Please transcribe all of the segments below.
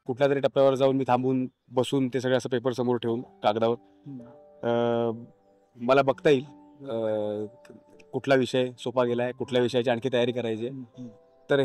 कुठल्या तरी टप्प्यावर जाऊन मी थांबून बसून ते सगळं असं पेपर समोर ठेवून कागदावर मला बघता येईल कुठला विषय सोपा गेलाय, कुठल्या विषयाची आणखी तयारी करायची आहे. तर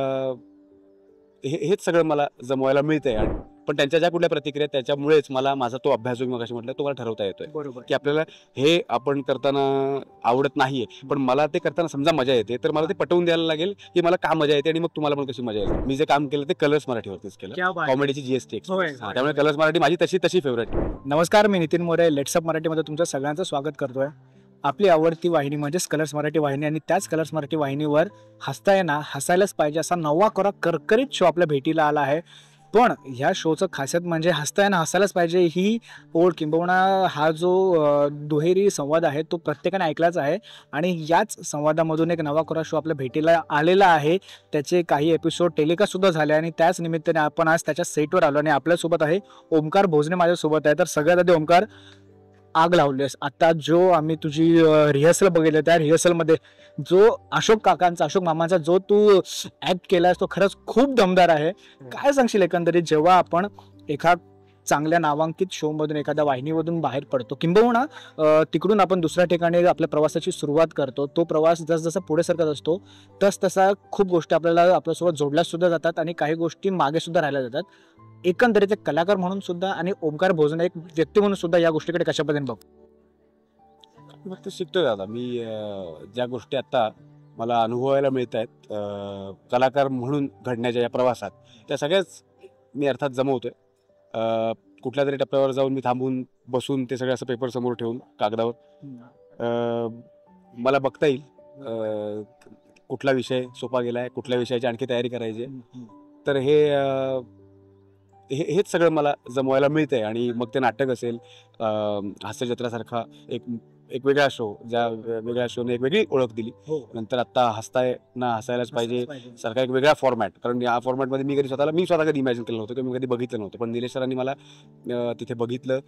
हेच सगळं मला जमवायला मिळतंय. पण त्यांच्या ज्या कुठल्या प्रतिक्रिया त्याच्यामुळेच मला माझा तो अभ्यास जो मगाशी म्हटलं तो मला ठरवता येतोय. बरोबर की आपल्याला हे आपण करताना आवडत नाहीये, पण मला ते करताना समजा मजा येते, तर मला ते पटवून द्यायला लागेल की मला का मजा येते आणि मग तुम्हाला पण कशी मजा येईल. मी जे काम केलं ते कलर्स मराठीवरतीच केलं, कॉमेडीची जीएसटी. त्यामुळे कलर्स मराठी माझी तशी फेवरेट. नमस्कार, मी नितीन मोरे. लेट्सअप मराठीमध्ये तुमचं सगळ्यांचं स्वागत करतोय. आपली आवडती वाहिनी म्हणजेच कलर्स मराठी वाहिनी आणि त्याच कलर्स मराठी वाहिनीवर हसायलाच पाहिजे असा नवा करकरीत शो आपल्या भेटीला आला आहे. पण ह्या शोचं खासियत म्हणजे हसायलाच पाहिजे ही ओळ किंबहुना हा जो दुहेरी संवाद आहे तो प्रत्येकाने ऐकलाच आहे. आणि याच संवादामधून एक नवा शो आपल्या भेटीला आलेला आहे. त्याचे काही एपिसोड टेलिकास्ट सुद्धा झाले आणि त्याच निमित्ताने आपण आज त्याच्या सेटवर आलो आणि आपल्यासोबत आहे ओमकार भोजने माझ्यासोबत आहे. तर सगळ्यात आधी ओमकार, आग लावलीस आता जो आम्ही तुझी रिहर्सल बघितलं त्या रिहर्सलमध्ये जो अशोक मामांचा जो तू ऍक्ट केलास तो खरंच खूप दमदार आहे. काय सांगशील एकंदरीत जेव्हा आपण एका चांगल्या नामांकित शो मधून एखाद्या वाहिनीमधून बाहेर पडतो किंबहुना तिकडून आपण दुसऱ्या ठिकाणी आपल्या प्रवासाची सुरुवात करतो, तो प्रवास जसजसा पुढे सरकत असतो तसा खूप गोष्टी आपल्यासोबत जोडल्या सुद्धा जातात आणि काही गोष्टी मागे सुद्धा राहिल्या जातात. एकंदरीत एक कलाकार म्हणून सुद्धा आणि ओमकार भोजने एक व्यक्ती म्हणून सुद्धा या गोष्टीकडे कशा पद्धतीने बघतो? फक्त शिकतोय दादा मी. ज्या गोष्टी आता मला अनुभवायला मिळत आहेत कलाकार म्हणून घडण्याच्या या प्रवासात, त्या सगळ्याच मी अर्थात जमवतोय. कुठल्या तरी टप्प्यावर जाऊन मी थांबून बसून ते सगळं असं पेपर समोर ठेवून कागदावर मला बघता येईल कुठला विषय सोपा गेलाय, कुठल्या विषयाची आणखी तयारी करायची आहे. तर हेच सगळं मला जमवायला मिळतंय. आणि मग ते नाटक असेल, हास्यजत्रासारखा एक वेगळा शो, ज्या वेगळ्या शोने एक वेगळी ओळख दिली. नंतर आता हसायलाच पाहिजे सारखा एक वेगळा फॉर्मॅट. कारण या फॉर्मॅटमध्ये मी स्वतः कधी इमॅजिन केलं नव्हतं किंवा मी कधी बघितलं नव्हतं. पण निलेश सरांनी मला तिथे बघितलं,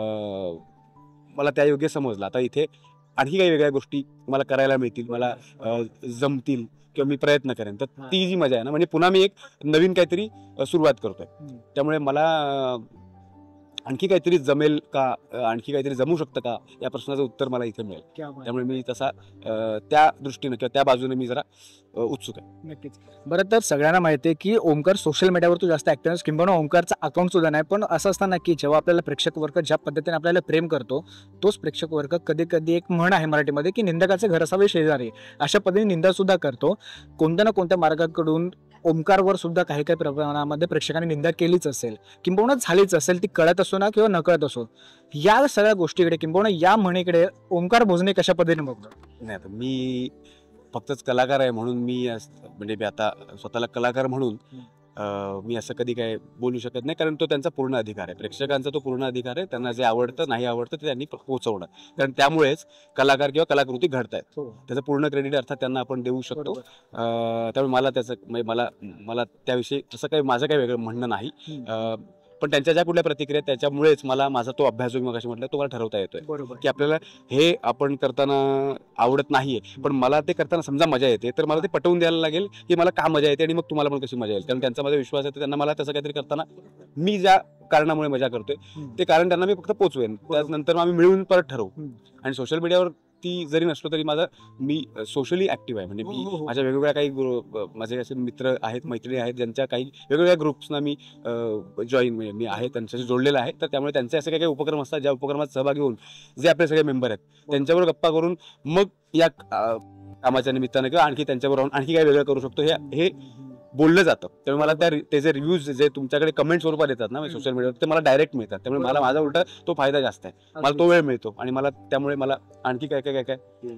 मला त्या योग्य समजलं. आता इथे आणखी काही वेगळ्या गोष्टी मला करायला मिळतील, मला जमतील किंवा मी प्रयत्न करेन. तर ती जी मजा आहे ना, म्हणजे पुन्हा मी एक नवीन काहीतरी सुरुवात करतोय. त्यामुळे मला आणखी काहीतरी जमेल का, आणखी काहीतरी जमू शकतं का, या प्रश्नाचं उत्तर मला इथे मिळेल. त्यामुळे मी तसा त्या दृष्टीनं किंवा त्या बाजूने मी जरा उत्सुक आहे. नक्कीच. बरं, तर सगळ्यांना माहिती आहे की ओमकार सोशल मीडियावर तू जास्त ऍक्टिव्ह आहेस, किंवा ओमकारचा अकाउंट सुद्धा नाही. पण असं असताना की जेव्हा आपल्याला प्रेक्षक वर्ग ज्या पद्धतीने आपल्याला प्रेम करतो, तोच प्रेक्षक वर्ग कधी कधी एक म्हण आहे मराठीमध्ये की निंदकाचे घर असावे शेजारी, अशा पद्धतीने निंदा सुद्धा करतो. कोणत्या ना कोणत्या मार्गाकडून ओमकारवर सुद्धा काही काही प्रमाणामध्ये प्रेक्षकांनी निंदा केलीच असेल किंबहुना झालीच असेल, ती कळत असो ना किंवा नकळत असो. या सगळ्या गोष्टीकडे किंबहुना या म्हणीकडे ओमकार भोजने कशा पद्धतीने बघतो? नाही, आता मी फक्तच कलाकार आहे म्हणून मी म्हणजे मी आता स्वतःला कलाकार म्हणून मी असं कधी काय बोलू शकत नाही. कारण तो त्यांचा पूर्ण अधिकार आहे, प्रेक्षकांचा तो पूर्ण अधिकार आहे. त्यांना जे आवडतं नाही आवडतं ते त्यांनी पोहोचवणं. कारण त्यामुळेच कलाकार किंवा कलाकृती घडतायत. त्याचं पूर्ण क्रेडिट अर्थात त्यांना आपण देऊ शकतो. त्यामुळे मला त्याचं मला त्याविषयी असं काही माझं काही वेगळं म्हणणं नाही. पण त्यांच्या ज्या कुठल्या प्रतिक्रिया त्याच्यामुळेच मला माझा तो अभ्यास जो मगाशी म्हटलं तो मला ठरवता येतोय. की आपल्याला हे आपण करताना आवडत नाहीये, पण मला ते करताना समजा मजा येते, तर मला ते पटवून द्यायला लागेल की मला का मजा येते आणि मग तुम्हाला पण कशी मजा येईल. कारण त्यांचा माझा विश्वास आहे, त्यांना मला तसं काहीतरी करताना मी ज्या कारणामुळे मजा करतोय ते कारण त्यांना मी फक्त पोचवेन. त्यानंतर आम्ही मिळून परत ठरवू. आणि सोशल मीडियावर ती जरी नसलो तरी मी सोशली ऍक्टिव्ह आहे. म्हणजे मी माझ्या वेगवेगळ्या काही माझे असे मित्र आहेत, मैत्रिणी आहेत, ज्यांच्या काही वेगवेगळ्या ग्रुप्सना मी मी आहे, त्यांच्याशी जोडलेलं आहे. तर त्यामुळे त्यांचे असे काही काही उपक्रम असतात, ज्या उपक्रमात सहभागी होऊन जे आपले सगळे मेंबर आहेत त्यांच्याबरोबर गप्पा करून मग या कामाच्या निमित्तानं किंवा आणखी त्यांच्याबरोबर आणखी काय वेगळं करू शकतो हे बोललं जातं. त्यामुळे मला त्याचे रिव्ह्यूज जे तुमच्याकडे कमेंट स्वरूपात येतात ना सोशल मीडियावर, ते मला डायरेक्ट मिळतात. त्यामुळे मला माझा उलटा तो फायदा जास्त आहे, मला तो वेळ मिळतो. आणि त्यामुळे मला आणखी काय काय काय काय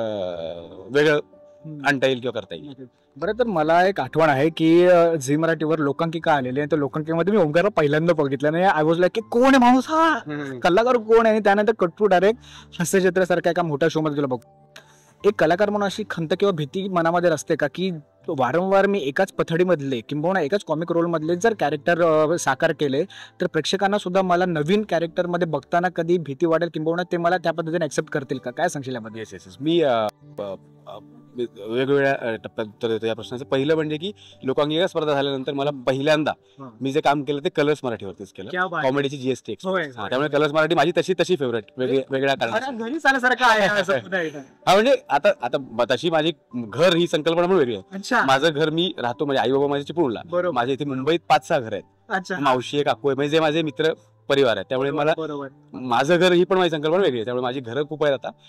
वेगळं आणता येईल किंवा करता येईल. बरं, तर मला एक आठवण आहे की झी मराठीवर लोकांकिका आलेली आहे. तर लोकांकिकामध्ये मी ओमकारला पहिल्यांदा बघितलं नाही. आय वॉज लाईक की कोण आहे माणूस, हा कलाकार कोण आहे. आणि त्यानंतर कट्टू डायरेक्ट हास्यचित्रासारख्या एका मोठ्या शो मध्ये तुला बघतो. एक कलाकार म्हणून अशी खंत किंवा भीती मनामध्ये असते का की वारंवार मी एकाच पथडीमधले किंबहुना एकाच कॉमिक रोलमधले जर कॅरेक्टर साकार केले तर प्रेक्षकांना सुद्धा मला नवीन कॅरेक्टरमध्ये बघताना कधी भीती वाटेल किंबहुना ते मला त्या पद्धतीने ऍक्सेप्ट करतील का? काय सांगशील यामध्ये? मी वेगवेगळ्या टप्प्यात उत्तर देतो या प्रश्नाचं. पहिलं म्हणजे की लोकांगीय स्पर्धा झाल्यानंतर मला पहिल्यांदा मी जे काम केलं ते कलर्स मराठीवरतीच केलं, क्या बात. कॉमेडीची जीएसटी होय. एक्सप्रेस. त्यामुळे कलर्स मराठी माझी तशी फेवरेट वेगळ्या कारणासाठी. घरी चालण्यासारखं आहे असं पुन्हा एकदा. हा म्हणजे आता तशी माझी घर ही संकल्पना पण वेगळी आहे. अच्छा. माझं घर मी राहतो म्हणजे आई बाबा माझे चिपळूणला, बरोबर. माझ्या इथे मुंबईत 5-6 घर आहेत, अच्छा. मावशी आहे, काकू आहे, म्हणजे जे माझे मित्र परिवार आहे. त्यामुळे मला बरोबर. माझं घर ही पण माझी संकल्पना वेगळी आहे. त्यामुळे माझी घरं खूप आहेत आता.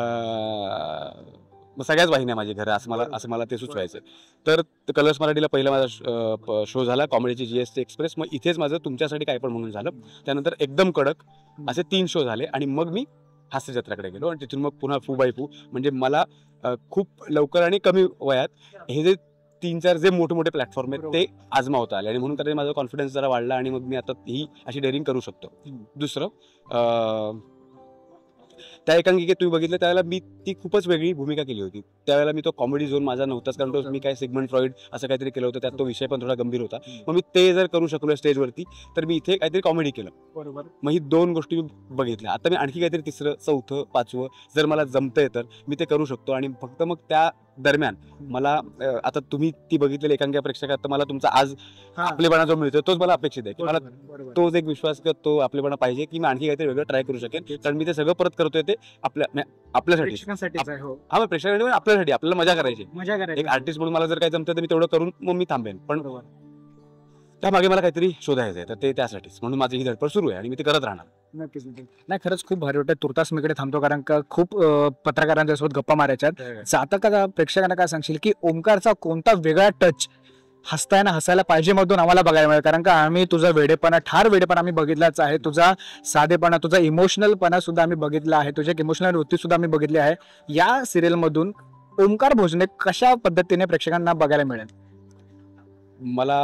मग सगळ्याच वाहिन्या माझी घरं असं मला ते सुचवायचं. तर कलर्स मराठीला पहिला माझा शो झाला कॉमेडीची जीएसटी एक्सप्रेस. मग इथेच माझं तुमच्यासाठी काय पण म्हणून झालं. त्यानंतर एकदम कडक असे 3 शो झाले आणि मग मी हास्यजत्राकडे गेलो आणि तिथून मग पुन्हा फू बाय फू. म्हणजे मला खूप लवकर आणि कमी वयात हे जे 3-4 जे मोठे प्लॅटफॉर्म आहेत ते आजमावता आले आणि म्हणून त्याने माझा कॉन्फिडन्स जरा वाढला आणि मग मी आता ही अशी डेअरिंग करू शकतो. दुसरं, त्या एकांकिकेत तुम्ही बघितलं त्यावेळेला मी ती खूपच वेगळी भूमिका केली होती. त्यावेळेला मी तो कॉमेडी झोन माझा नव्हताच, कारण तो मी काय सिगमंड फ्रॉइड असं काहीतरी केलं होतं. त्यात तो विषय पण थोडा गंभीर होता. मग मी ते जर करू शकलो स्टेजवरती तर मी इथे काहीतरी कॉमेडी केलं. बरोबर. मग ही 2 गोष्टी मी बघितल्या. आता मी आणखी काहीतरी 3रं, 4थं, 5वं जर मला जमतंय तर मी ते करू शकतो. आणि फक्त मग त्या दरम्यान मला आता तुम्ही ती बघितलेली एकांकिका प्रेक्षकात, तर मला तुमचा आज आपलेपणा जो मिळतो तोच मला अपेक्षित आहे की मला तोच एक विश्वास की तो आपलेपणा पाहिजे की मी आणखी काहीतरी वेगळं ट्राय करू शकेन. कारण मी ते सगळं परत करतोय ते आपल्यासाठी. हा, मग प्रेक्षकांसाठी आपल्यासाठी, आपल्याला मजा करायची. एक आर्टिस्ट म्हणून मला जर काही जमतं तर मी तेवढं करून मग मी थांबेन. पण त्यामागे मला काहीतरी शोधायचं आहे, तर ते त्यासाठीच म्हणून माझी ही धडपड सुरू आहे आणि मी ते करत राहणार. नक्कीच. नाही, खरंच खूप भारी वाटतं. तुर्तास मी इकडे थांबतो कारण का खूप पत्रकारांच्या सोबत गप्पा मारायच्यात. जाता का प्रेक्षकांना काय सांगशील की ओमकारचा कोणता वेगळा टच हसायला पाहिजे मधून आम्हाला बघायला मिळेल? कारण का आम्ही तुझा ठार वेडेपणा आम्ही बघितलाच आहे, तुझा साधेपणा, तुझा इमोशनलपणा सुद्धा आम्ही बघितला आहे, तुझी एक इमोशनल वृत्ती सुद्धा आम्ही बघितली आहे. या सिरियल मधून ओमकार भोजने कशा पद्धतीने प्रेक्षकांना बघायला मिळेल? मला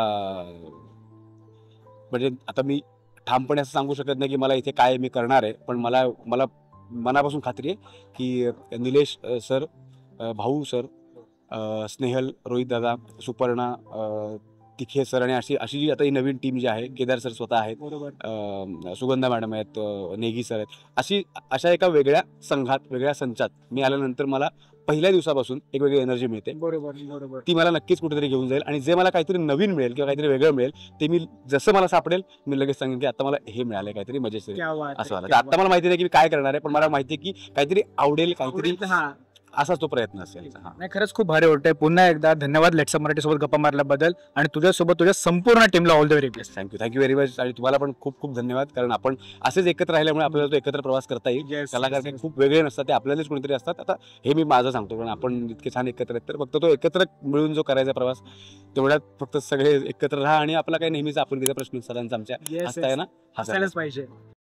म्हणजे आता मी ठामपणे असं सांगू शकत नाही की मला इथे काय मी करणार आहे, पण मला मनापासून खात्री आहे की निलेश सर, भाऊ सर, स्नेहल, रोहित दादा, सुपर्णा, तिखे सर आणि अशी जी आता ही नवीन टीम जी आहे, केदार सर स्वतः आहेत, सुगंधा मॅडम आहेत, नेगी सर आहेत, अशा एका वेगळ्या संघात, वेगळ्या संचात मी आल्यानंतर मला पहिल्या दिवसापासून एक वेगळी एनर्जी मिळते. बरोबर. ती मला नक्कीच कुठेतरी घेऊन जाईल आणि जे मला काहीतरी नवीन मिळेल किंवा काहीतरी वेगळं मिळेल ते मी जसं मला सापडेल मी लगेच सांगेन की आता मला हे मिळालंय काहीतरी मजेशीर असं वाटतं. आता मला माहिती नाही की मी काय करणार आहे, पण मला माहिती आहे की काहीतरी आवडेल, काहीतरी असाच तो प्रयत्न असेल. नाही, खरंच खूप भारी वाटतंय. पुन्हा एकदा धन्यवाद लेट्सअप मराठी सोबत गप्पा मारल्याबद्दल आणि तुझ्यासोबत तुझ्या संपूर्ण टीमला all the very best. Thank you very much. आणि तुम्हाला पण खूप खूप धन्यवाद, कारण आपण असेच एकत्र राहिल्यामुळे आपल्याला तो एकत्र प्रवास करता येईल. कलाकार काही खूप वेगळे नसतात, ते आपल्यालाच कोणीतरी असतात. आता हे मी माझं सांगतो, कारण आपण इतके छान एकत्र आहेत, तर फक्त तो एकत्र मिळून जो करायचा प्रवास तेवढ्यात फक्त सगळे एकत्र राहा आणि आपला काही नेहमीच आपुलकीचा प्रश्न सरांचा आमच्या हसताय ना, हसायलाच पाहिजे.